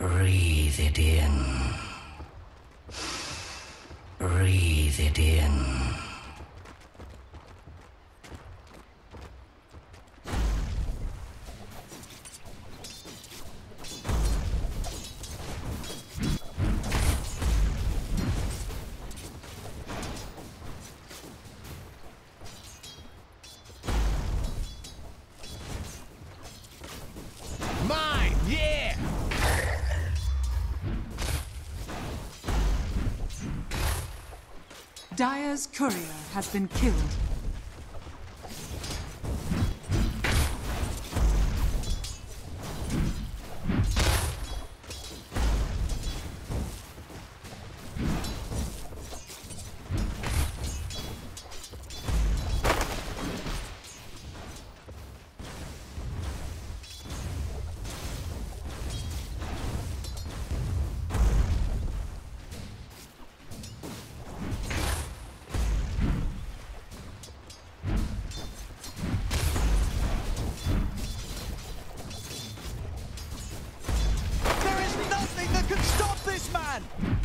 Breathe it in. Breathe it in. Mine, yeah! Dire's courier has been killed. There is nothing that can stop this man!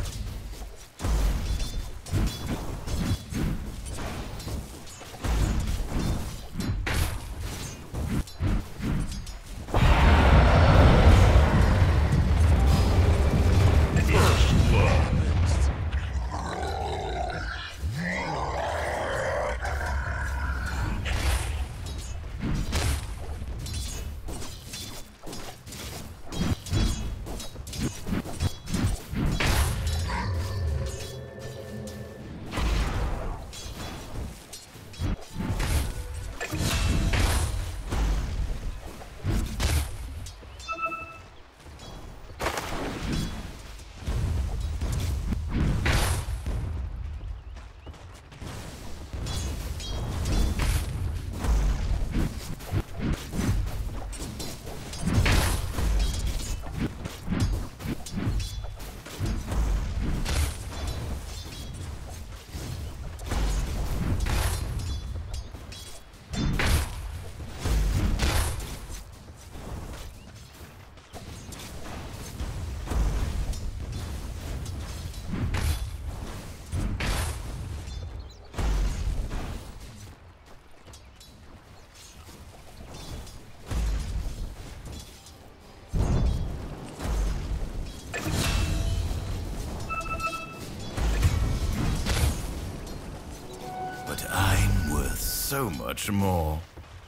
But I'm worth so much more.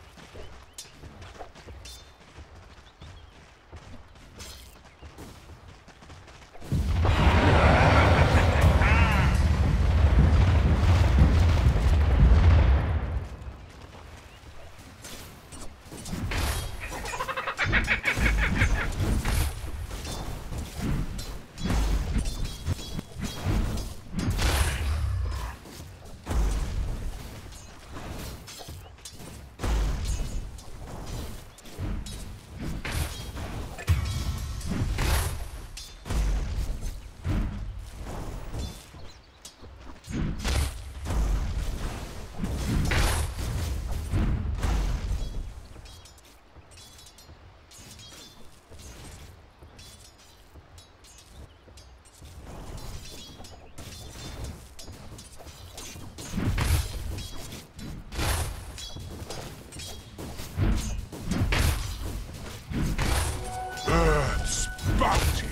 Earth's bounty.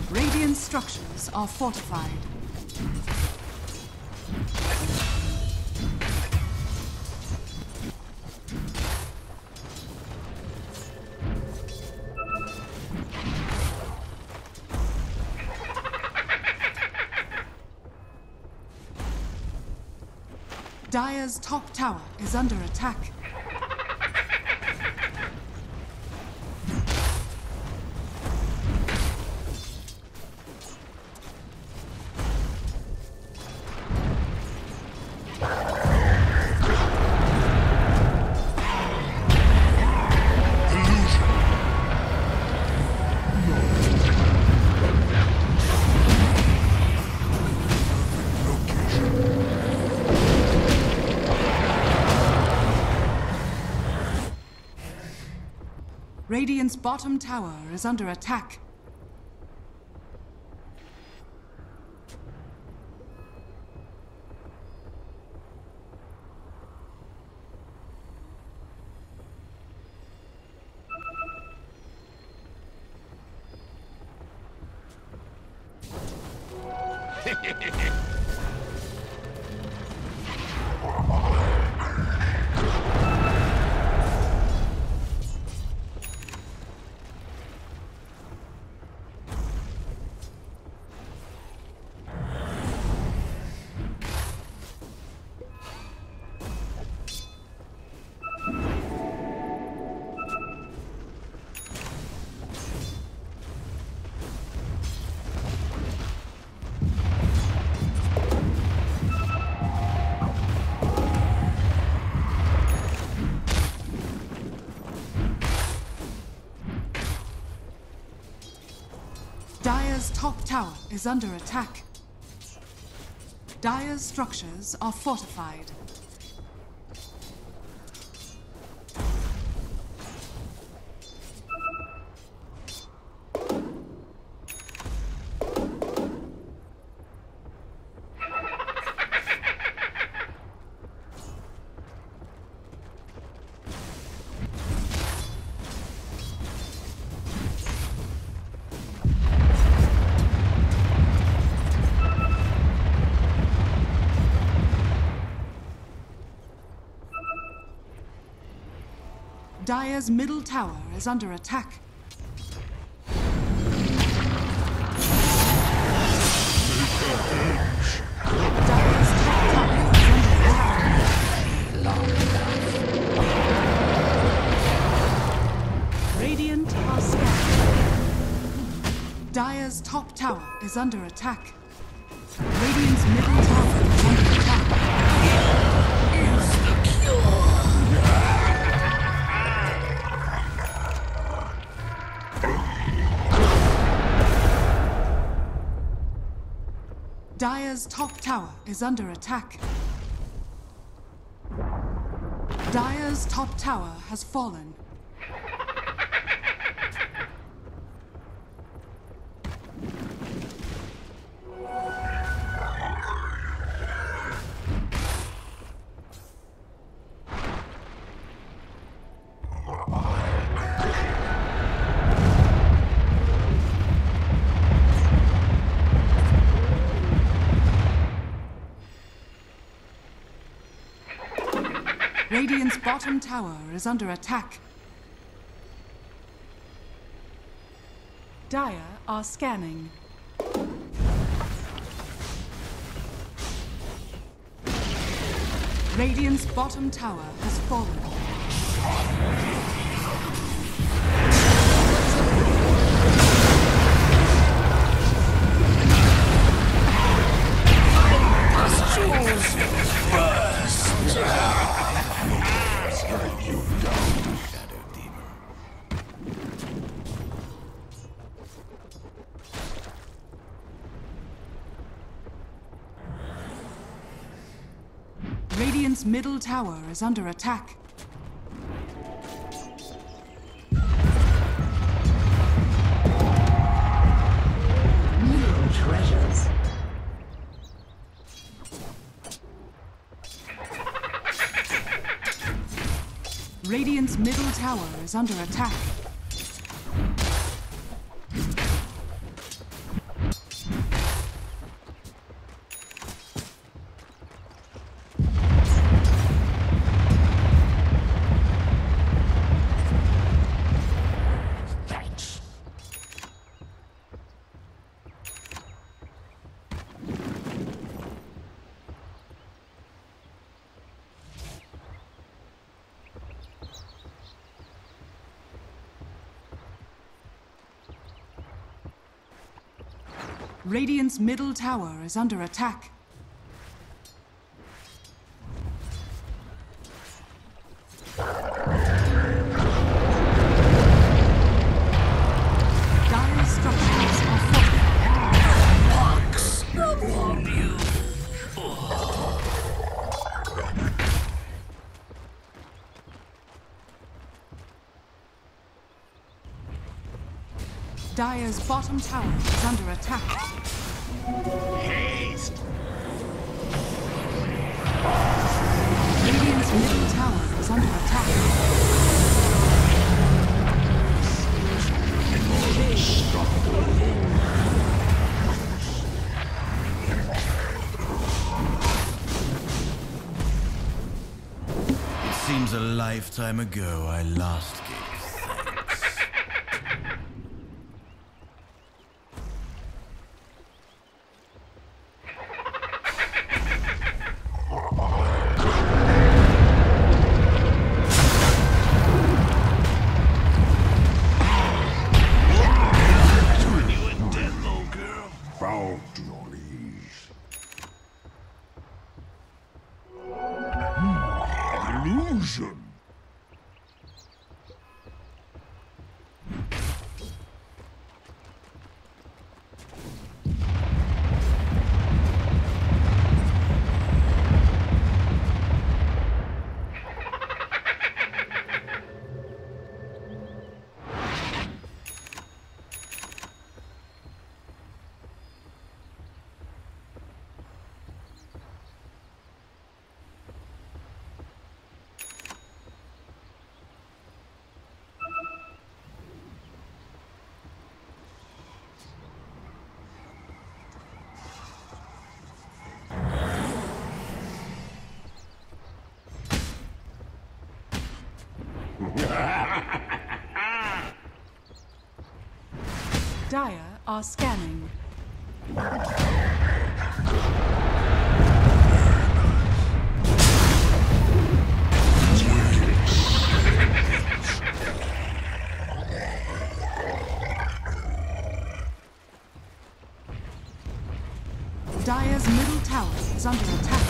Radiant structures are fortified. Dire's top tower is under attack. Radiant's bottom tower is under attack. Dire's top tower is under attack. Dire's structures are fortified. Dire's middle tower is under attack. Dire's top tower is under attack. Radiant are scattered. Dire's top tower is under attack. Radiant's middle tower is under attack. Dire's top tower is under attack. Dire's top tower has fallen. Radiant's bottom tower is under attack. Dire are scanning. Radiant's bottom tower has fallen. Radiant's middle tower is under attack. New treasures. Radiant's middle tower is under attack. Radiant's middle tower is under attack. Dire structures are Dire's bottom tower is under attack. Haste! Radiant's middle tower is under attack. It seems a lifetime ago I last gave thanks. Bow to your knees. Illusion. Dire are scanning. Dire's middle tower is under attack.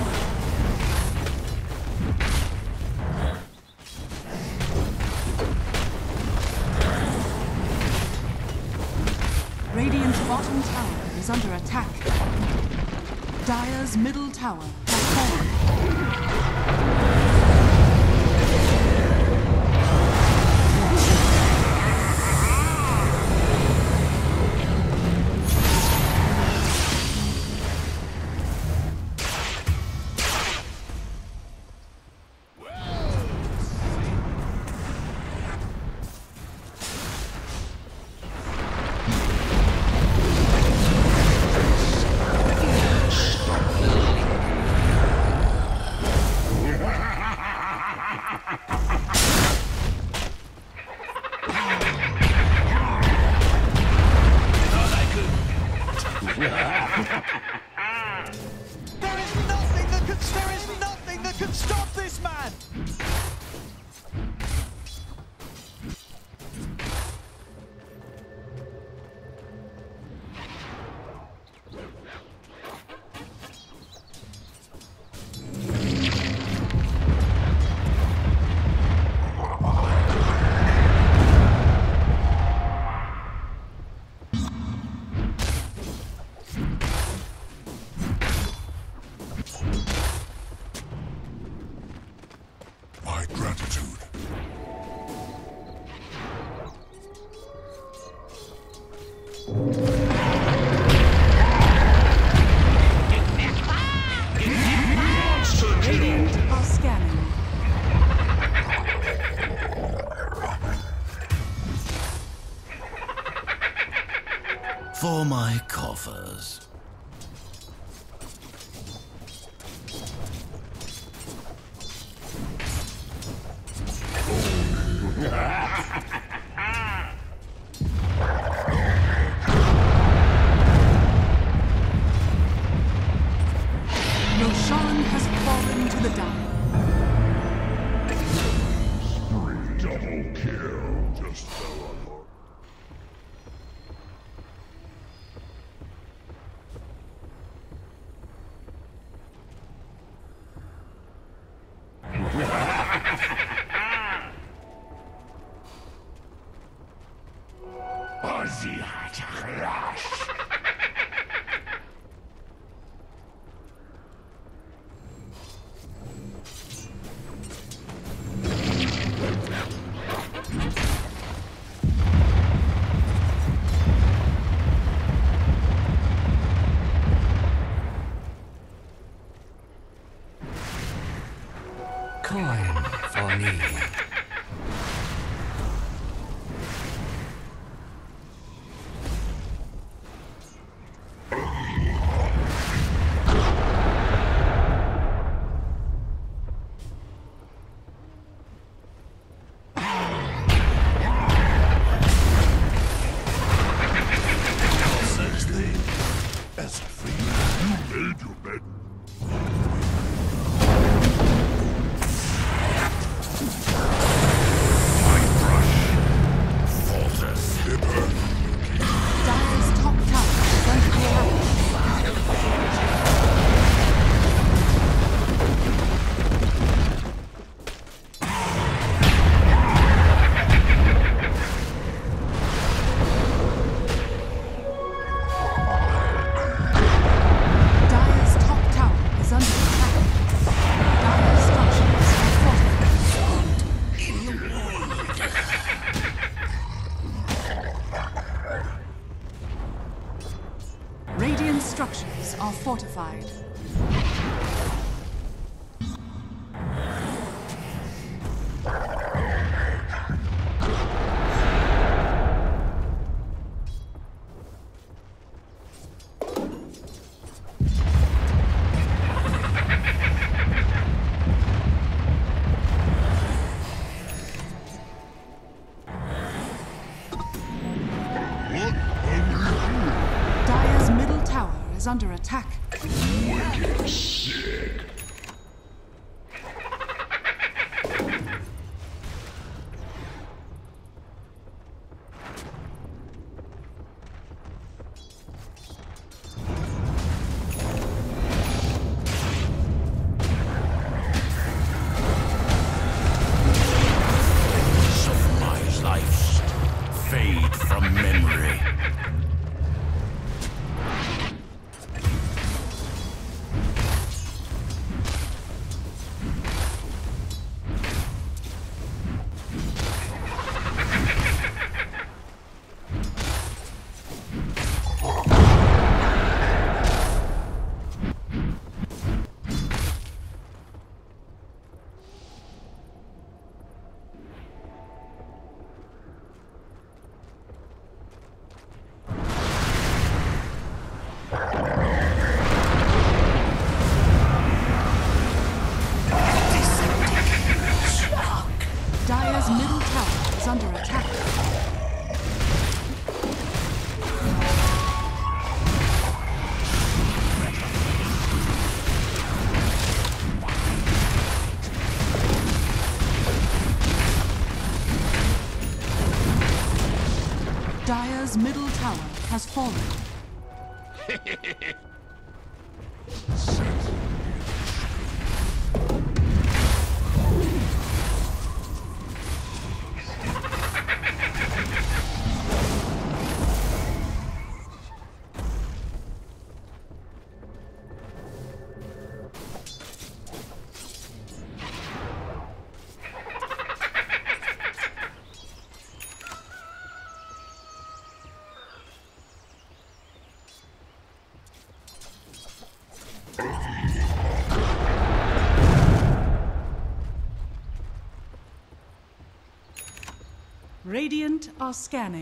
Radiant's bottom tower is under attack. Dire's middle tower has fallen. There is nothing that can stop this man! My gratitude. Radiant are scanning. For my coffers. Roshan has fallen to the Dire. Double kill. Just fell on. me. Dire's top tower is under attack. Dire's top tower is under attack. Dire's structures are fortified. Radiant structures are fortified. Dire's middle tower is under attack. Wicked sick. Of my life fade from memory. Dire's middle tower is under attack. Dire's middle tower has fallen. Radiant are scanning.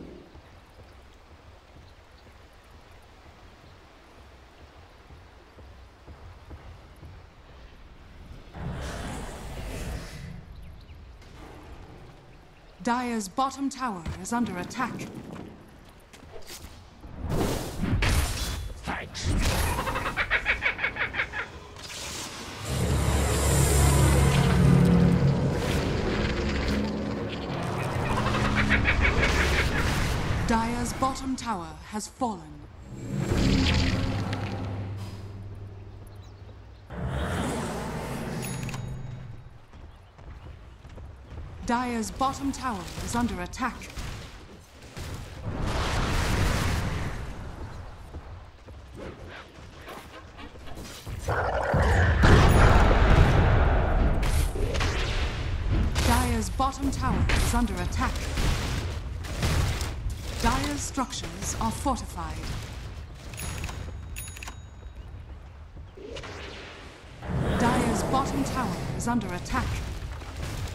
Dire's bottom tower is under attack. Thanks. Dire's bottom tower has fallen. Dire's bottom tower is under attack. Dire's bottom tower is under attack. Dire's structures are fortified. Dire's bottom tower is under attack.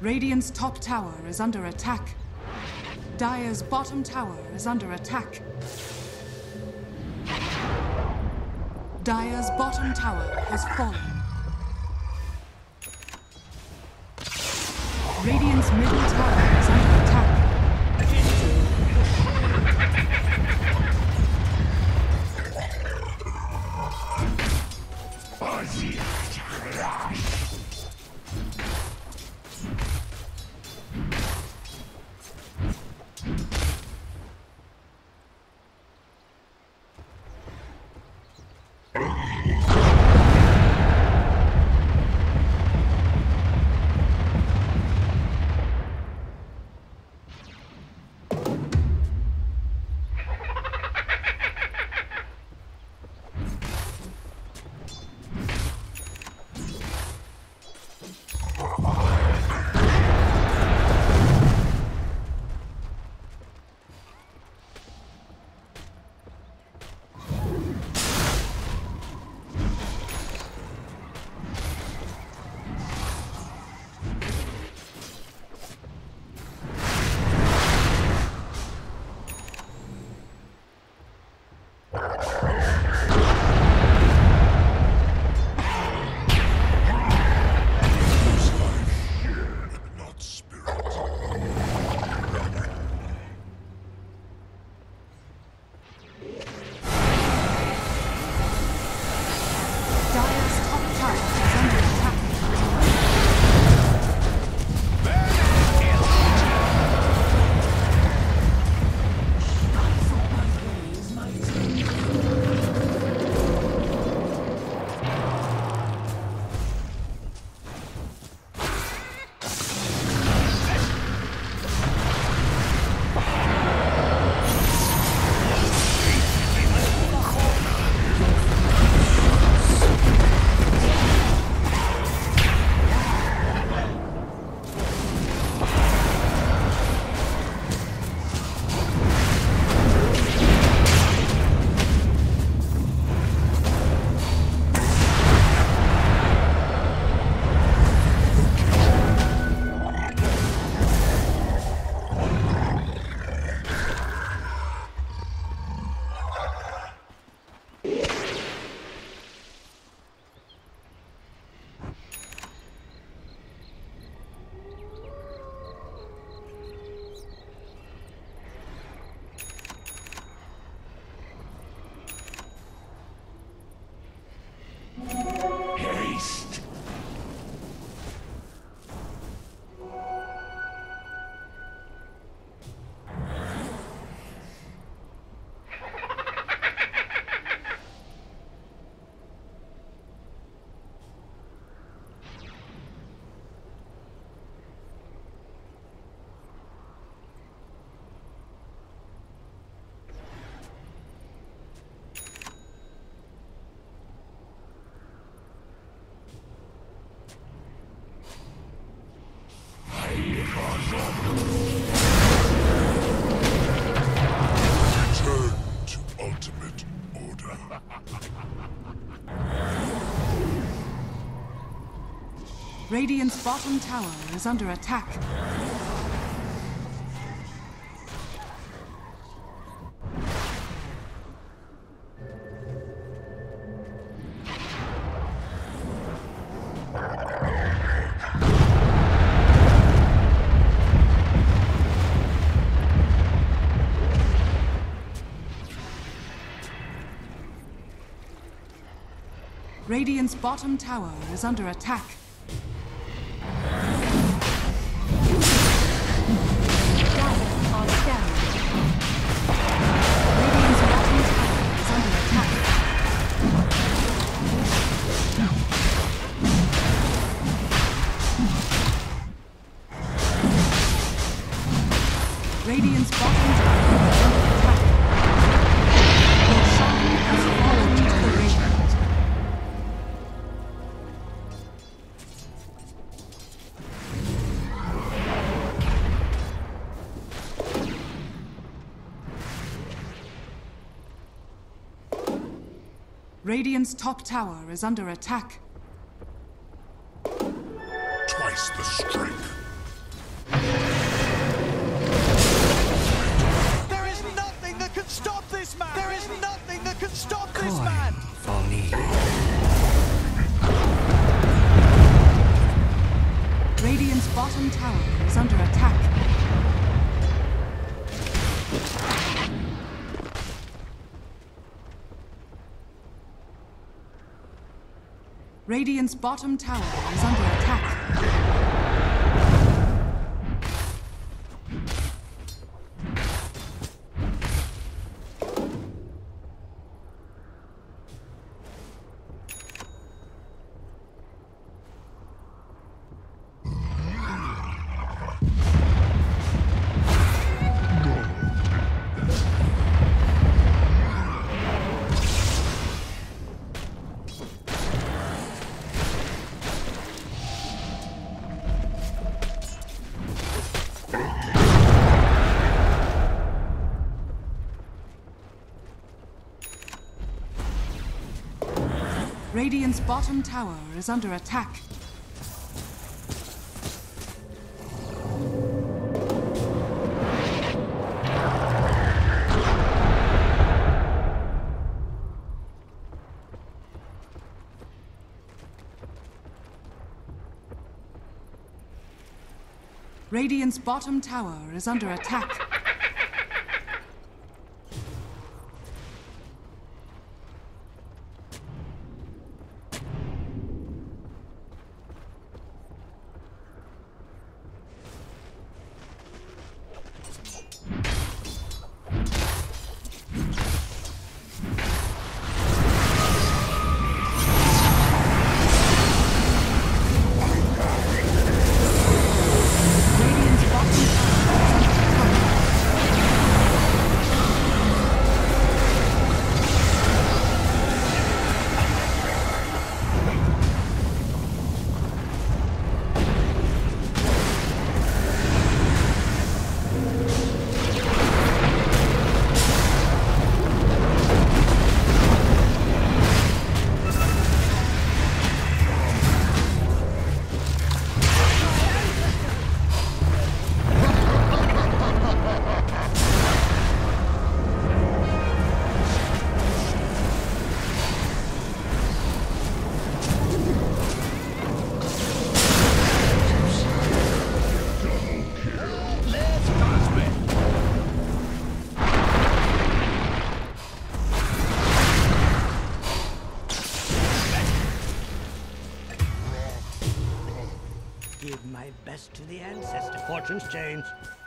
Radiant's top tower is under attack. Dire's bottom tower is under attack. Dire's bottom tower has fallen. Radiant's middle tower is under attack. Return to ultimate order. Radiant's bottom tower is under attack. Radiant's bottom tower is under attack. Radiant's bottom tower is under attack. Your shrine has fallen to the Radiant. Radiant's top tower is under attack. Twice the strength. bottom tower is under attack. Radiant's bottom tower is under attack. Radiant's bottom tower is under attack. Radiant's bottom tower is under attack. Give my best to the ancestor. Fortunes change.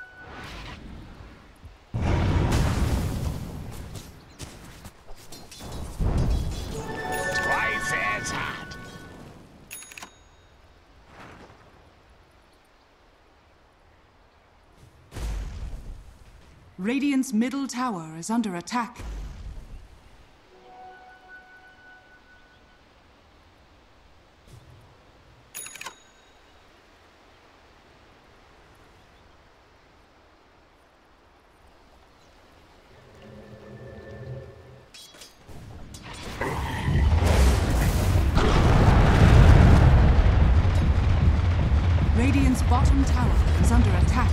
Twice as hot. Radiant's middle tower is under attack. Radiant's bottom tower is under attack.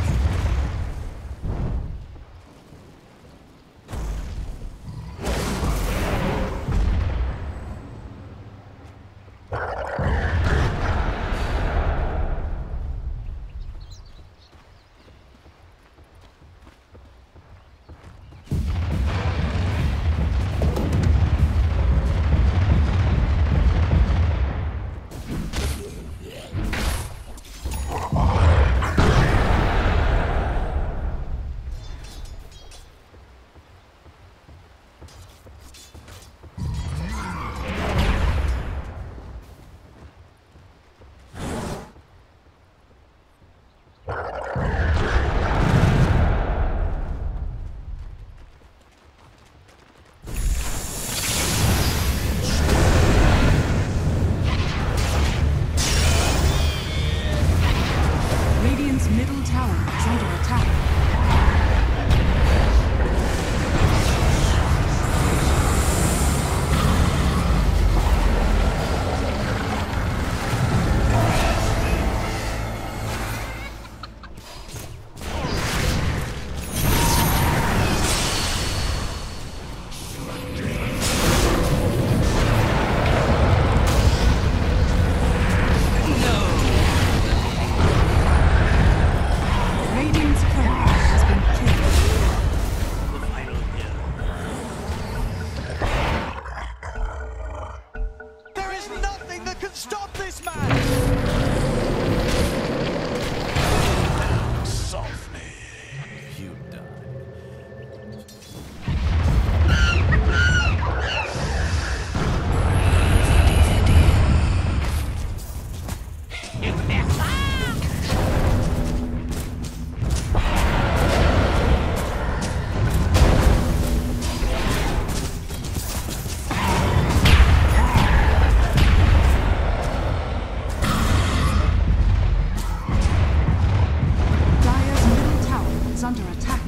attack.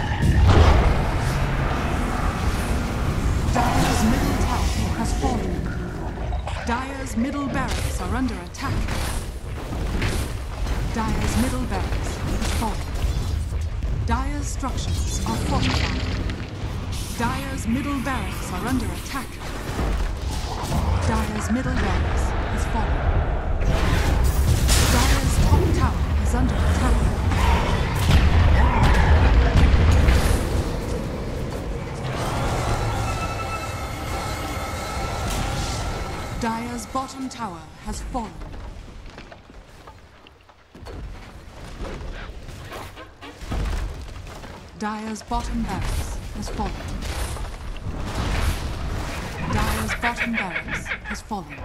Dire's middle tower has fallen. Dire's middle barracks are under attack. Dire's middle barracks has fallen. Dire's structures are fortified. Dire's middle barracks are under attack. Dire's middle barracks has fallen. Dire's top tower is under attack. Dire's bottom tower has fallen. Dire's bottom barracks has fallen. Dire's bottom barracks has fallen.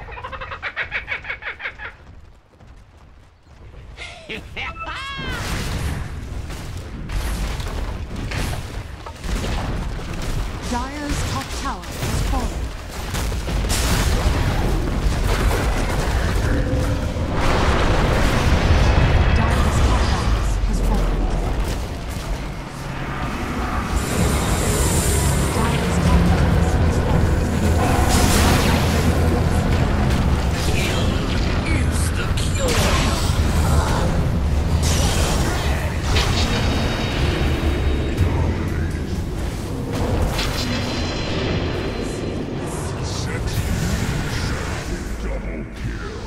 Dire's top tower has fallen. Dire's top barracks has fallen. Dire's top barracks has fallen. Is the cure. Double kill.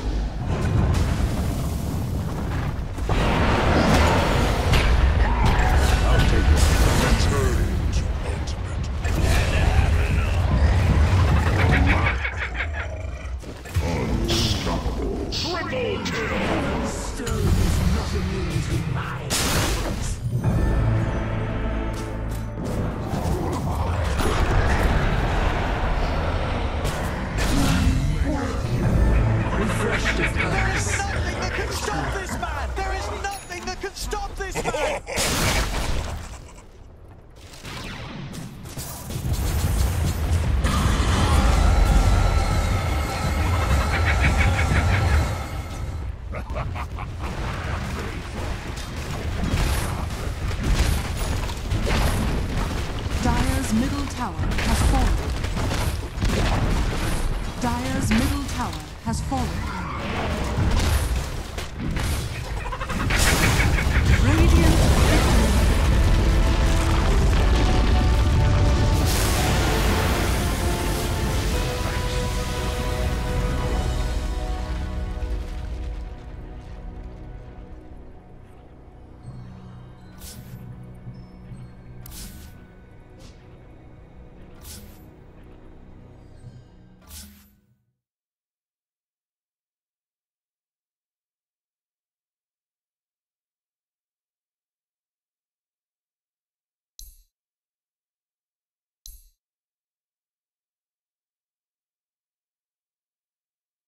I'll take it. Return to ultimate. Unstoppable. Triple kill. Still is nothing new to my hands. Refreshed if There is nothing that can stop this man! There is nothing that can stop this man! Dire's middle tower has fallen. Dire's middle tower has fallen.